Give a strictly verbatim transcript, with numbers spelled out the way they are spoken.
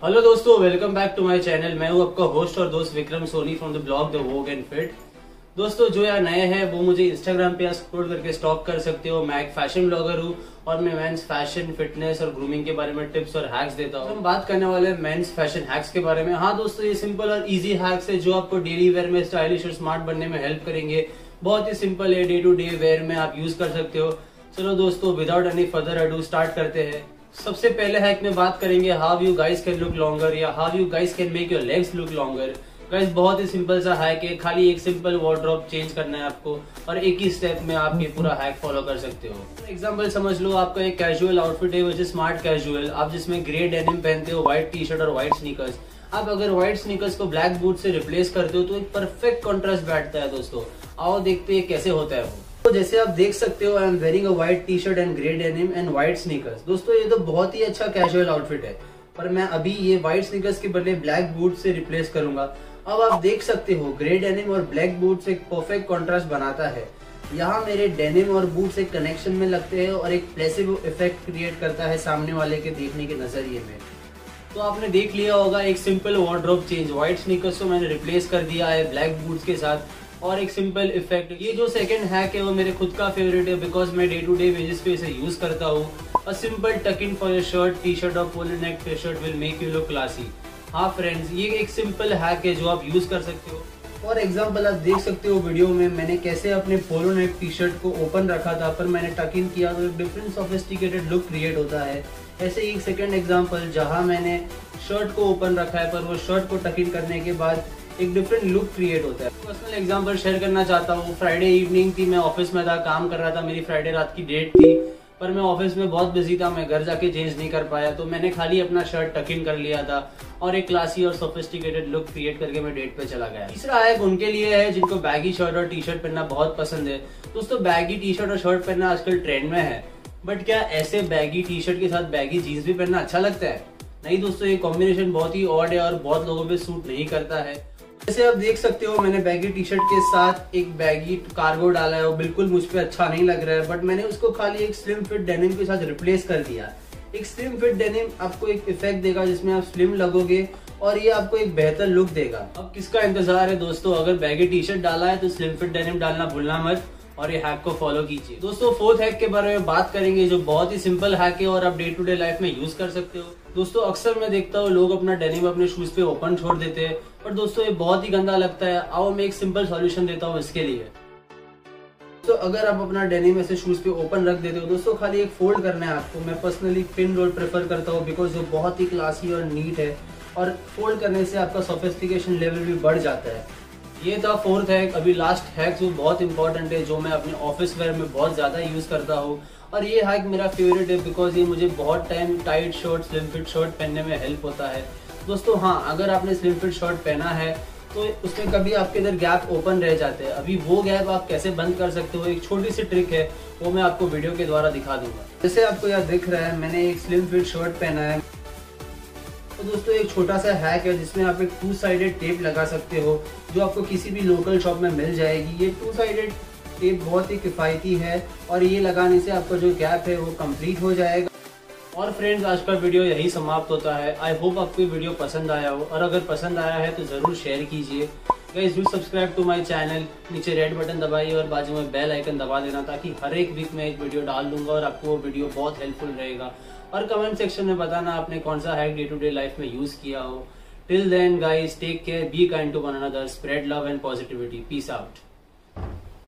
Hello दोस्तों, welcome back to my channel. मैं हूं आपका होस्ट और दोस्त Vikram Soni from the blog the vogue and fit. दोस्तों, जो यार नए हैं वो मुझे इंस्टाग्राम पे स्क्रॉल करके स्टॉक कर सकते हो। मैं एक फैशन ब्लॉगर हूं और मैं मेंस फैशन, फिटनेस और ग्रूमिंग के बारे में टिप्स और हैक्स देता हूं। हम बात करने वाले हैं मेंस फैशन हैक्स के बारे में। हाँ दोस्तों, ये सिंपल और इजी हैक्स है जो आपको डेली वेयर में स्टाइलिश और स्मार्ट बनने में हेल्प करेंगे। बहुत ही सिंपल है, डे टू डे वेयर में आप यूज कर सकते हो। चलो दोस्तों, without any further ado start करते हैं। सबसे पहले हैक में बात करेंगे how you guys can look longer या how you guys can make your legs look longer. Guys, बहुत ही सिंपल सा हैक है, खाली एक सिंपल वार्डरोब चेंज करना है आपको और एक ही स्टेप में आप ये पूरा हैक फॉलो कर सकते हो। एग्जांपल समझ लो, आपका एक कैजुअल आउटफिट है विच इज स्मार्ट कैजुअल, आप जिसमें ग्रे डेनिम पहनते हो, व्हाइट टी शर्ट और व्हाइट स्नीकर्स। आप अगर व्हाइट स्नीकर्स को ब्लैक बूट से रिप्लेस करते हो तो एक परफेक्ट कॉन्ट्रास्ट बैठता है। दोस्तों आओ देखते हैं कैसे होता है वो। तो जैसे आप देख सकते हो, I am wearing a white T shirt and grey denim and white sneakers. दोस्तों ये तो बहुत ही अच्छा कैजुअल आउटफिट है, पर मैं अभी ये व्हाइट स्नीकर्स के बदले ब्लैक बूट से रिप्लेस करूंगा। अब आप देख सकते हो, ग्रे डेनिम और ब्लैक बूट्स एक परफेक्ट कॉन्ट्रास्ट बनाता है। यहाँ मेरे डेनिम और बूट्स एक कनेक्शन में लगते हैं और एक प्लेसिबो इफेक्ट क्रिएट करता है सामने वाले के देखने के नजरिए में। तो आपने देख लिया होगा एक simple wardrobe change, white sneakers को मैंने रिप्लेस कर दिया है ब्लैक बूट्स के साथ और एक सिंपल इफेक्ट। ये जो सेकंड हैक है वो मेरे खुद का फेवरेट है बिकॉज मैं डे टू डे बेसिस पे इसे यूज करता हूँ। A simple tuck in for your shirt, T shirt और polo neck T shirt will make you look classy. हाँ फ्रेंड्स, ये एक सिंपल हैक है जो आप यूज कर सकते हो। फॉर एग्जाम्पल आप देख सकते हो वीडियो में मैंने कैसे अपने पोलो नेक टी शर्ट को ओपन रखा था, पर मैंने टक इन किया तो एक डिफरेंट सोफिस्टिकेटेड लुक क्रिएट होता है। ऐसे एक सेकंड एग्जाम्पल जहाँ मैंने शर्ट को ओपन रखा है पर वो शर्ट को टक इन करने के बाद एक डिफरेंट लुक क्रिएट होता है। पर्सनल एग्जांपल शेयर करना चाहता हूँ। फ्राइडे इवनिंग थी, मैं ऑफिस में था, काम कर रहा था, मेरी फ्राइडे रात की डेट थी, पर मैं ऑफिस में बहुत बिजी था, मैं घर जाके चेंज नहीं कर पाया, तो मैंने खाली अपना शर्ट टक इन कर लिया था और एक क्लासी और सोफिस्टिकेटेड लुक क्रिएट करके मैं डेट पे चला गया। तीसरा हैक उनके लिए है जिनको बैगी शर्ट और टी शर्ट पहनना बहुत पसंद है। दोस्तों बैगी टी शर्ट और शर्ट पहनना आजकल ट्रेंड में है, बट क्या ऐसे बैगी टी शर्ट के साथ बैगी जीन्स भी पहनना अच्छा लगता है? नहीं दोस्तों, ये कॉम्बिनेशन बहुत ही ऑड है और बहुत लोगों पे सूट नहीं करता है। जैसे आप देख सकते हो, मैंने बैगी टी शर्ट के साथ एक बैगी कार्गो डाला है, वो बिल्कुल मुझ पे अच्छा नहीं लग रहा है, बट मैंने उसको खाली एक स्लिम फिट डेनिम के साथ रिप्लेस कर दिया। एक स्लिम फिट डेनिम आपको एक इफेक्ट देगा जिसमें आप स्लिम लगोगे और ये आपको एक बेहतर लुक देगा। अब किसका इंतजार है दोस्तों, अगर बैगी टी शर्ट डाला है तो स्लिम फिट डेनिम डालना भूलना मत और ये हैक को फॉलो कीजिए। दोस्तों फोर्थ हैक के बारे में बात करेंगे जो बहुत ही सिंपल हैक है और आप डे टू डे लाइफ में यूज कर सकते हो। दोस्तों अक्सर मैं देखता हूँ लोग अपना डेनिम अपने शूज पे ओपन छोड़ देते हैं, पर दोस्तों ये बहुत ही गंदा लगता है। आओ मैं एक सिंपल सॉल्यूशन देता हूँ इसके लिए। तो अगर आप अपना डेनिम ऐसे शूज पे ओपन रख देते हो, दोस्तों खाली एक फोल्ड करना है आपको। मैं पर्सनली पिन रोल प्रेफर करता हूँ बिकॉज वो बहुत ही क्लासी और नीट है और फोल्ड करने से आपका सोफिस्टिकेशन लेवल भी बढ़ जाता है। ये था फोर्थ हैक। अभी लास्ट हैक जो बहुत इंपॉर्टेंट है, जो मैं अपने ऑफिस वेयर में बहुत ज्यादा यूज करता हूँ और ये हैक मेरा फेवरेट है बिकॉज ये मुझे बहुत time tight shirt, slim fit shirt पहनने में हेल्प होता है। दोस्तों हाँ, अगर आपने स्लिम फिट शर्ट पहना है तो उसमें कभी आपके इधर गैप ओपन रह जाते हैं, अभी वो गैप आप कैसे बंद कर सकते हो, एक छोटी सी ट्रिक है, वो मैं आपको वीडियो के द्वारा दिखा दूंगा। जैसे आपको यहाँ दिख रहा है, मैंने एक स्लिम फिट शर्ट पहना है। तो दोस्तों एक छोटा सा हैक है जिसमें आप एक टू साइडेड टेप लगा सकते हो जो आपको किसी भी लोकल शॉप में मिल जाएगी। ये टू साइडेड टेप बहुत ही किफ़ायती है और ये लगाने से आपका जो गैप है वो कंप्लीट हो जाएगा। और फ्रेंड्स, आज का वीडियो यही समाप्त होता है। आई होप आपको ये वीडियो पसंद आया हो और अगर पसंद आया है तो ज़रूर शेयर कीजिए। Guys do subscribe to my channel, नीचे रेड बटन दबाइए और बाजू में बेल आइकन दबा देना ताकि हर एक वीक में एक वीडियो डाल दूंगा और आपको वो वीडियो बहुत हेल्पफुल रहेगा। और कमेंट सेक्शन में बताना आपने कौन सा hack day to day life में यूज किया हो। Till then guys, take care, be kind to one another, spread love and positivity, peace out.